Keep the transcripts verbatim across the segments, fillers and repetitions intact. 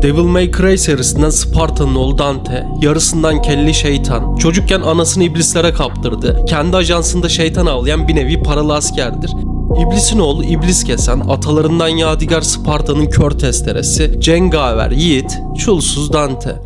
Devil May Cry serisinden Sparta'nın oğlu Dante, yarısından kelli şeytan, çocukken anasını iblislere kaptırdı, kendi ajansında şeytan avlayan bir nevi paralı askerdir. İblisin oğlu iblis kesen, atalarından yadigar Sparta'nın kör testeresi, cengaver yiğit, çulsuz Dante.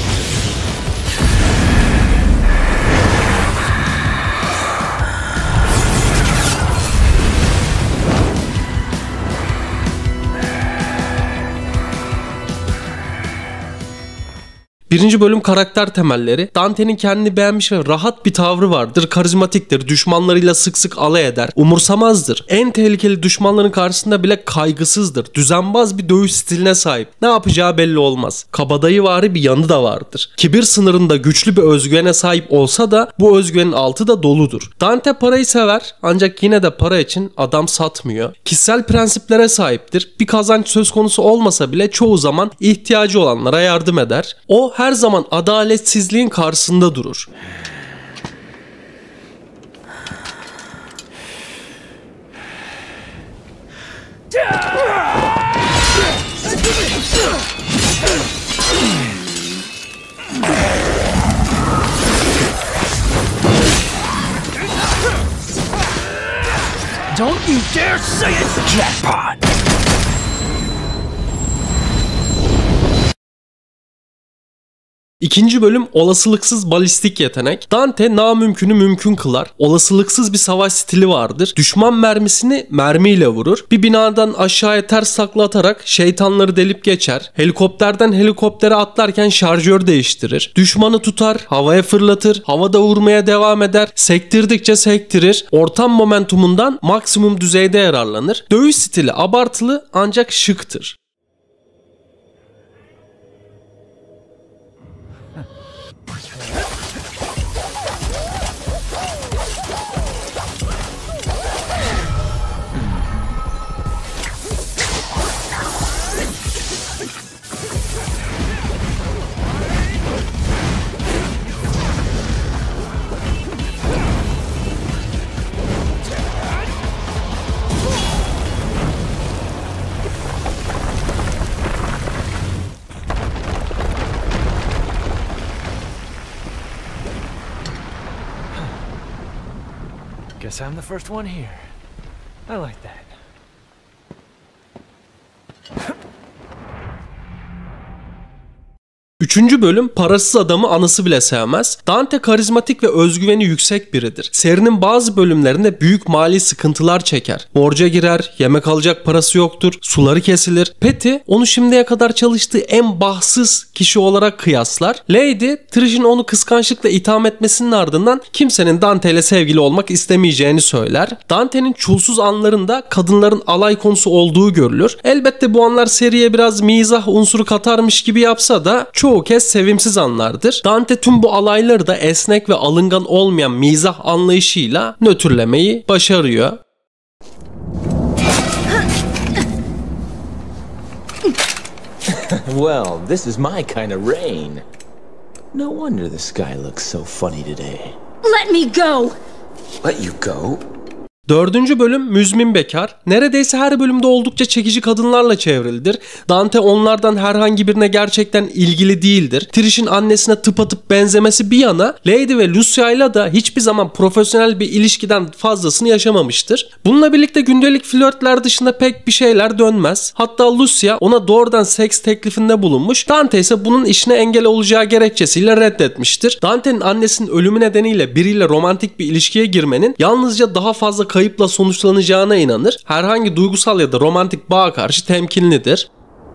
Birinci bölüm karakter temelleri. Dante'nin kendini beğenmiş ve rahat bir tavrı vardır. Karizmatiktir. Düşmanlarıyla sık sık alay eder. Umursamazdır. En tehlikeli düşmanların karşısında bile kaygısızdır. Düzenbaz bir dövüş stiline sahip. Ne yapacağı belli olmaz. Kabadayıvari bir yanı da vardır. Kibir sınırında güçlü bir özgüvene sahip olsa da bu özgüvenin altı da doludur. Dante parayı sever ancak yine de para için adam satmıyor. Kişisel prensiplere sahiptir. Bir kazanç söz konusu olmasa bile çoğu zaman ihtiyacı olanlara yardım eder. O her zaman adaletsizliğin karşısında durur. Don't you dare say it's jackpot! İkinci bölüm olasılıksız balistik yetenek. Dante namümkünü mümkün kılar. Olasılıksız bir savaş stili vardır. Düşman mermisini mermiyle vurur. Bir binadan aşağıya ters takla atarak şeytanları delip geçer. Helikopterden helikoptere atlarken şarjör değiştirir. Düşmanı tutar, havaya fırlatır, havada vurmaya devam eder. Sektirdikçe sektirir. Ortam momentumundan maksimum düzeyde yararlanır. Dövüş stili abartılı ancak şıktır. Guess I'm the first one here. I like that. Üçüncü bölüm parasız adamı anası bile sevmez. Dante karizmatik ve özgüveni yüksek biridir. Serinin bazı bölümlerinde büyük mali sıkıntılar çeker. Borca girer, yemek alacak parası yoktur, suları kesilir. Patty onu şimdiye kadar çalıştığı en bahtsız kişi olarak kıyaslar. Lady, Trish'in onu kıskançlıkla itham etmesinin ardından kimsenin Dante ile sevgili olmak istemeyeceğini söyler. Dante'nin çulsuz anlarında kadınların alay konusu olduğu görülür. Elbette bu anlar seriye biraz mizah unsuru katarmış gibi yapsa da çoğu kez sevimsiz anlardır. Dante tüm bu alayları da esnek ve alıngan olmayan mizah anlayışıyla nötrlemeyi başarıyor. Well, this is my kind of rain. No wonder the sky looks so funny today. Let me go! Let you go? Dördüncü bölüm müzmin bekar. Neredeyse her bölümde oldukça çekici kadınlarla çevrilidir. Dante onlardan herhangi birine gerçekten ilgili değildir. Trish'in annesine tıpatıp benzemesi bir yana Lady ve Lucia ile de hiçbir zaman profesyonel bir ilişkiden fazlasını yaşamamıştır. Bununla birlikte gündelik flörtler dışında pek bir şeyler dönmez. Hatta Lucia ona doğrudan seks teklifinde bulunmuş. Dante ise bunun işine engel olacağı gerekçesiyle reddetmiştir. Dante'nin annesinin ölümü nedeniyle biriyle romantik bir ilişkiye girmenin yalnızca daha fazla kayıpla sonuçlanacağına inanır. Herhangi duygusal ya da romantik bağa karşı temkinlidir.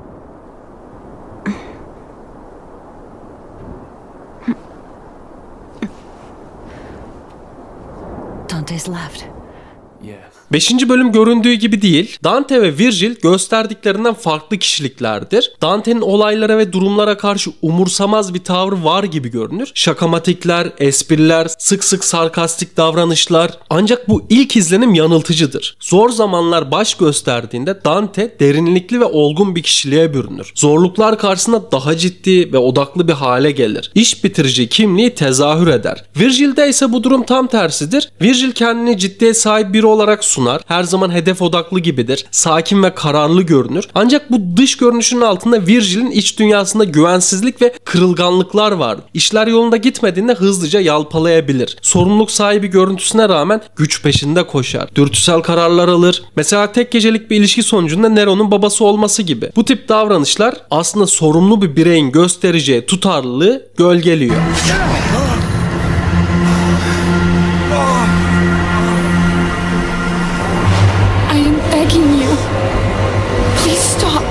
Dante's left. Yeah. Beşinci bölüm göründüğü gibi değil. Dante ve Virgil gösterdiklerinden farklı kişiliklerdir. Dante'nin olaylara ve durumlara karşı umursamaz bir tavrı var gibi görünür. Şakamatikler, espriler, sık sık sarkastik davranışlar. Ancak bu ilk izlenim yanıltıcıdır. Zor zamanlar baş gösterdiğinde Dante derinlikli ve olgun bir kişiliğe bürünür. Zorluklar karşısında daha ciddi ve odaklı bir hale gelir. İş bitirici kimliği tezahür eder. Virgil'de ise bu durum tam tersidir. Virgil kendini ciddiye sahip biri olarak sunar. Her zaman hedef odaklı gibidir. Sakin ve kararlı görünür. Ancak bu dış görünüşünün altında Virgil'in iç dünyasında güvensizlik ve kırılganlıklar var. İşler yolunda gitmediğinde hızlıca yalpalayabilir. Sorumluluk sahibi görüntüsüne rağmen güç peşinde koşar. Dürtüsel kararlar alır. Mesela tek gecelik bir ilişki sonucunda Nero'nun babası olması gibi. Bu tip davranışlar aslında sorumlu bir bireyin göstereceği tutarlılığı gölgeliyor. I am begging you. Please stop.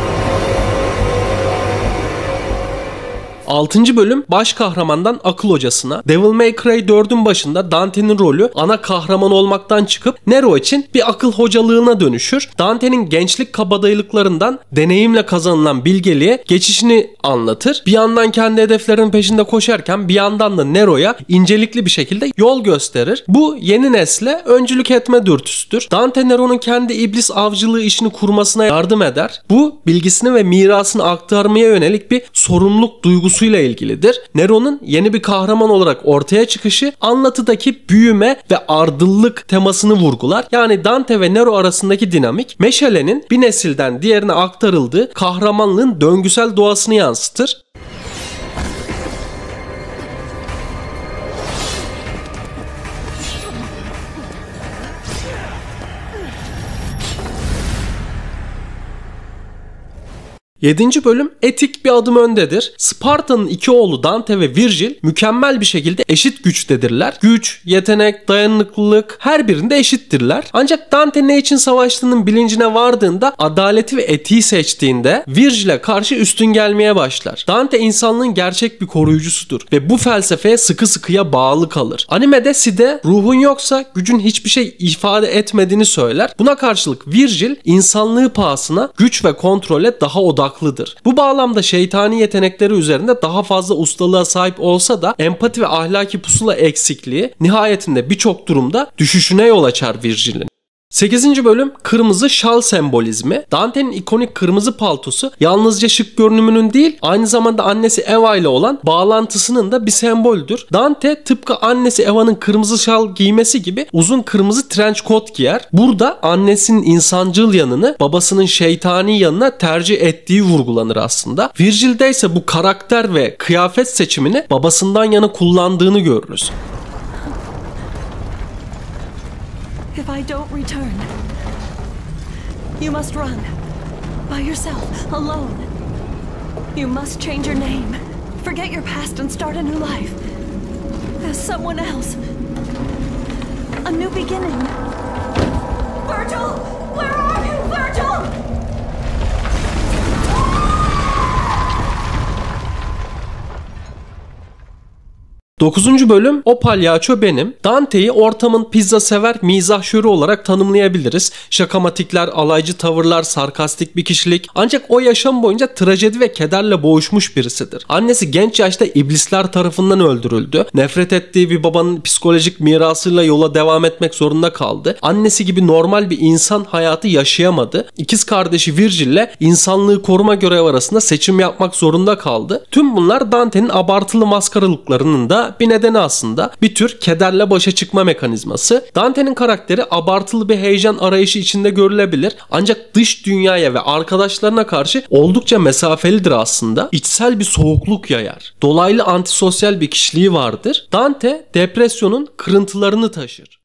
altıncı bölüm baş kahramandan akıl hocasına. Devil May Cry dördün başında Dante'nin rolü ana kahraman olmaktan çıkıp Nero için bir akıl hocalığına dönüşür. Dante'nin gençlik kabadayılıklarından deneyimle kazanılan bilgeliğe geçişini anlatır. Bir yandan kendi hedeflerinin peşinde koşarken bir yandan da Nero'ya incelikli bir şekilde yol gösterir. Bu yeni nesle öncülük etme dürtüsüdür. Dante Nero'nun kendi iblis avcılığı işini kurmasına yardım eder. Bu bilgisini ve mirasını aktarmaya yönelik bir sorumluluk duygusu ile ilgilidir. Nero'nun yeni bir kahraman olarak ortaya çıkışı anlatıdaki büyüme ve ardıllık temasını vurgular. Yani Dante ve Nero arasındaki dinamik meşalenin bir nesilden diğerine aktarıldığı kahramanlığın döngüsel doğasını yansıtır. yedinci bölüm etik bir adım öndedir. Sparta'nın iki oğlu Dante ve Virgil mükemmel bir şekilde eşit güçtedirler. Güç, yetenek, dayanıklılık her birinde eşittirler. Ancak Dante ne için savaştığının bilincine vardığında adaleti ve etiği seçtiğinde Virgil'e karşı üstün gelmeye başlar. Dante insanlığın gerçek bir koruyucusudur ve bu felsefeye sıkı sıkıya bağlı kalır. Animede Side ruhun yoksa gücün hiçbir şey ifade etmediğini söyler. Buna karşılık Virgil insanlığı pahasına güç ve kontrole daha odaklıdır. Bu bağlamda şeytani yetenekleri üzerinde daha fazla ustalığa sahip olsa da empati ve ahlaki pusula eksikliği nihayetinde birçok durumda düşüşüne yol açar Virgil'in. sekizinci bölüm kırmızı şal sembolizmi. Dante'nin ikonik kırmızı paltosu yalnızca şık görünümünün değil, aynı zamanda annesi Eva ile olan bağlantısının da bir semboldür. Dante tıpkı annesi Eva'nın kırmızı şal giymesi gibi uzun kırmızı trench coat giyer. Burada annesinin insancıl yanını babasının şeytani yanına tercih ettiği vurgulanır aslında. Virgil'de ise bu karakter ve kıyafet seçimini babasından yana kullandığını görürüz. If I don't return, you must run. By yourself, alone. You must change your name. Forget your past and start a new life. As someone else. A new beginning. Virgil! Where are you, Virgil? dokuzuncu bölüm O Palyaço Benim. Dante'yi ortamın pizza sever mizahşörü olarak tanımlayabiliriz. Şakamatikler, alaycı tavırlar, sarkastik bir kişilik. Ancak o yaşam boyunca trajedi ve kederle boğuşmuş birisidir. Annesi genç yaşta iblisler tarafından öldürüldü. Nefret ettiği bir babanın psikolojik mirasıyla yola devam etmek zorunda kaldı. Annesi gibi normal bir insan hayatı yaşayamadı. İkiz kardeşi Virgil'le insanlığı koruma görevi arasında seçim yapmak zorunda kaldı. Tüm bunlar Dante'nin abartılı maskaralıklarının da bir nedeni aslında. Bir tür kederle başa çıkma mekanizması. Dante'nin karakteri abartılı bir heyecan arayışı içinde görülebilir. Ancak dış dünyaya ve arkadaşlarına karşı oldukça mesafelidir aslında. İçsel bir soğukluk yayar. Dolaylı antisosyal bir kişiliği vardır. Dante depresyonun kırıntılarını taşır.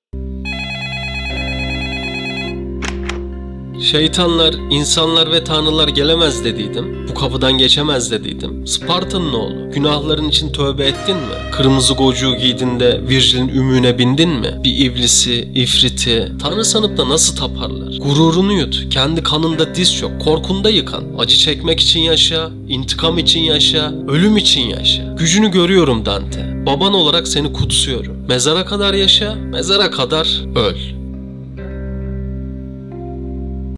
Şeytanlar, insanlar ve tanrılar gelemez dediydim. Bu kapıdan geçemez dediydim. Sparta'nın oğlu, günahların için tövbe ettin mi? Kırmızı gocuğu giydin de Virgil'in ümüğüne bindin mi? Bir iblisi, ifriti, tanrı sanıp da nasıl taparlar? Gururunu yut, kendi kanında diz çök, korkunda yıkan. Acı çekmek için yaşa, intikam için yaşa, ölüm için yaşa. Gücünü görüyorum Dante. Baban olarak seni kutsuyorum. Mezara kadar yaşa, mezara kadar öl.